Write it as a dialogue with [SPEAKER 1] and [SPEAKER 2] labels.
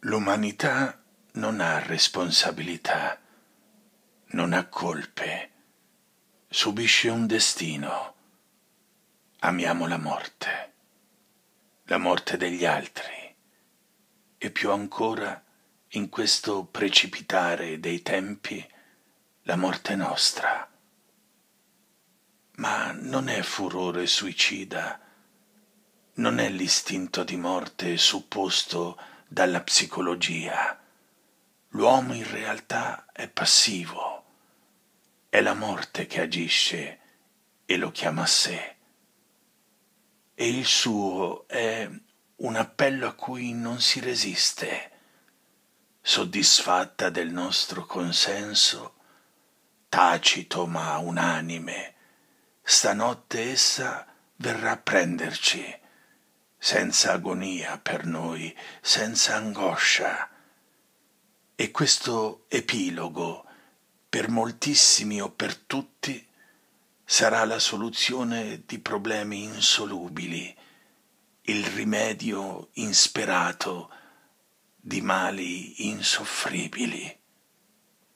[SPEAKER 1] L'umanità non ha responsabilità, non ha colpe, subisce un destino. Amiamo la morte degli altri e più ancora, in questo precipitare dei tempi, la morte nostra. Ma non è furore suicida, non è l'istinto di morte supposto dalla psicologia. L'uomo in realtà è passivo, è la morte che agisce e lo chiama a sé. E il suo è un appello a cui non si resiste. Soddisfatta del nostro consenso, tacito ma unanime, stanotte essa verrà a prenderci, senza agonia per noi, senza angoscia. E questo epilogo, per moltissimi o per tutti, sarà la soluzione di problemi insolubili, il rimedio insperato di mali insoffribili.